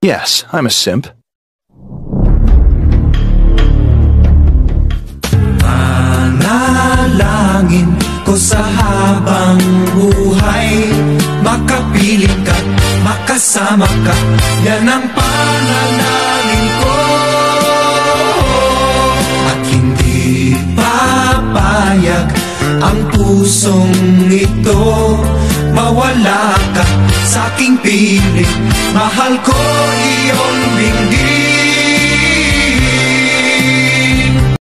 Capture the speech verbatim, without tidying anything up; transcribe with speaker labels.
Speaker 1: Yes, I'm a simp.
Speaker 2: Panalangin ko sa habang buhay, makapiling ka, makasama ka, yan ang panalangin ko. At hindi papayag ang pusong ito, mawala ka sa aking piling. Mahal ko iyong dinggin.